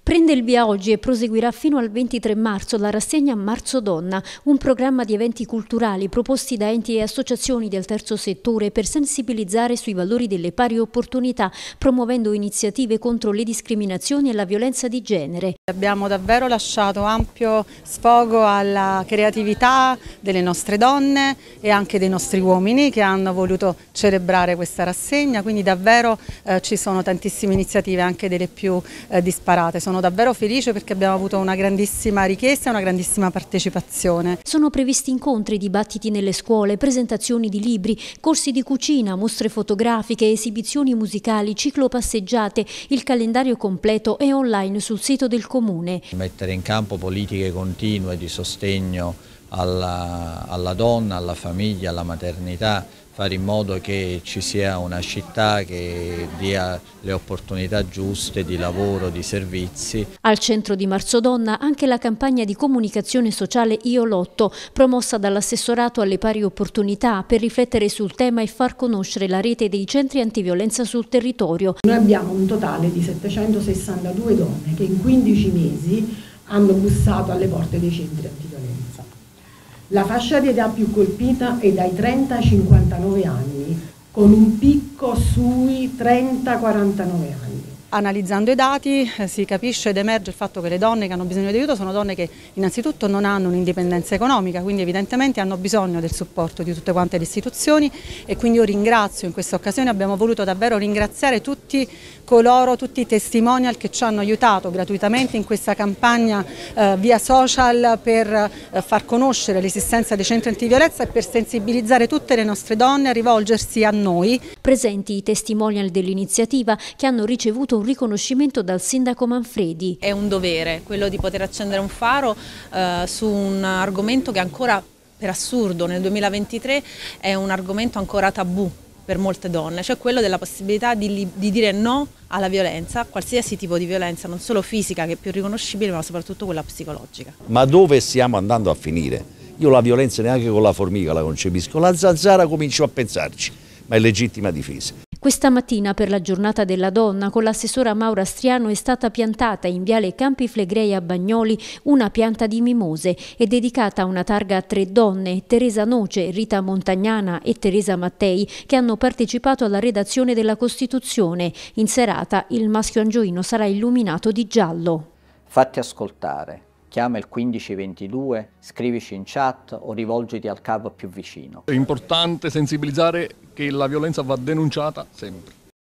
Prende il via oggi e proseguirà fino al 23 marzo la rassegna Marzo Donna, un programma di eventi culturali proposti da enti e associazioni del terzo settore per sensibilizzare sui valori delle pari opportunità, promuovendo iniziative contro le discriminazioni e la violenza di genere. Abbiamo davvero lasciato ampio sfogo alla creatività delle nostre donne e anche dei nostri uomini che hanno voluto celebrare questa rassegna, quindi davvero ci sono tantissime iniziative, anche delle più disparate. Sono davvero felice perché abbiamo avuto una grandissima richiesta e una grandissima partecipazione. Sono previsti incontri, dibattiti nelle scuole, presentazioni di libri, corsi di cucina, mostre fotografiche, esibizioni musicali, ciclopasseggiate. Il calendario completo è online sul sito del Comune. Mettere in campo politiche continue di sostegno alla donna, alla famiglia, alla maternità, fare in modo che ci sia una città che dia le opportunità giuste di lavoro, di servizi. Al centro di Marzo Donna anche la campagna di comunicazione sociale Io Lotto, promossa dall'assessorato alle pari opportunità per riflettere sul tema e far conoscere la rete dei centri antiviolenza sul territorio. Noi abbiamo un totale di 762 donne che in 15 mesi hanno bussato alle porte dei centri antiviolenza. La fascia di età più colpita è dai 30 ai 59 anni, con un picco sui 30-49 anni. Analizzando i dati si capisce ed emerge il fatto che le donne che hanno bisogno di aiuto sono donne che innanzitutto non hanno un'indipendenza economica, quindi evidentemente hanno bisogno del supporto di tutte quante le istituzioni, e quindi io ringrazio, in questa occasione abbiamo voluto davvero ringraziare tutti coloro, tutti i testimonial che ci hanno aiutato gratuitamente in questa campagna via social per far conoscere l'esistenza dei centri antiviolenza e per sensibilizzare tutte le nostre donne a rivolgersi a noi. Presenti i testimonial dell'iniziativa che hanno ricevuto un riconoscimento dal sindaco Manfredi. È un dovere quello di poter accendere un faro su un argomento che ancora, per assurdo, nel 2023 è un argomento ancora tabù per molte donne, cioè quello della possibilità di dire no alla violenza, qualsiasi tipo di violenza, non solo fisica che è più riconoscibile, ma soprattutto quella psicologica. Ma dove stiamo andando a finire? Io la violenza neanche con la formica la concepisco, la zanzara comincio a pensarci, ma è legittima difesa. Questa mattina per la giornata della donna con l'assessora Maura Striano è stata piantata in viale Campi Flegrei a Bagnoli una pianta di mimose e dedicata a una targa a 3 donne, Teresa Noce, Rita Montagnana e Teresa Mattei, che hanno partecipato alla redazione della Costituzione. In serata il maschio angioino sarà illuminato di giallo. Fatti ascoltare. Chiama il 1522, scrivici in chat o rivolgiti al capo più vicino. È importante sensibilizzare che la violenza va denunciata sempre.